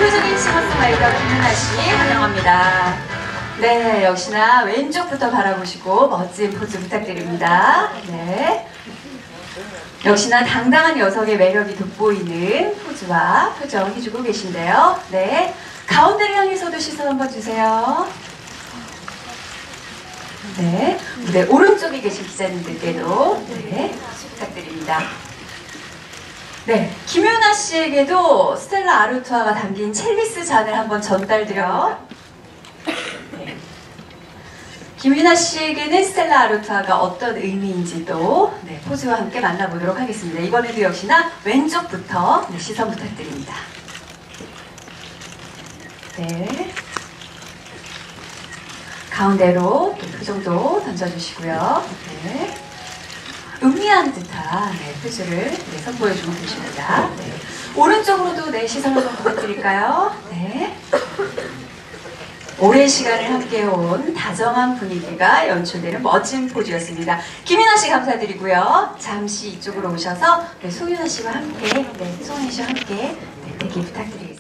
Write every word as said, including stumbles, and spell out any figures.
대표적인 싱어송라이터 김윤아 씨 환영합니다. 네, 역시나 왼쪽부터 바라보시고 멋진 포즈 부탁드립니다. 네. 역시나 당당한 여성의 매력이 돋보이는 포즈와 표정 해주고 계신데요. 네. 가운데를 향해서도 시선 한번 주세요. 네. 네, 오른쪽에 계신 기자님들께도 네, 부탁드립니다. 네, 김윤아 씨에게도 스텔라 아루투아가 담긴 첼리스 잔을 한번 전달드려. 네. 김윤아 씨에게는 스텔라 아루투아가 어떤 의미인지도 네, 포즈와 함께 만나보도록 하겠습니다. 이번에도 역시나 왼쪽부터 네, 시선 부탁드립니다. 네. 가운데로 또 표정도 던져주시고요. 네. 음미한 듯한 네, 표즈를 네, 선보여주고 계십니다. 네. 오른쪽으로도 네, 시선 한번 부탁드릴까요? 네. 오랜 시간을 함께해온 다정한 분위기가 연출되는 멋진 포즈였습니다. 김윤아 씨 감사드리고요. 잠시 이쪽으로 오셔서 네, 송윤아 씨와 함께, 네, 송윤아 씨와 함께 네, 대기 부탁드립니다.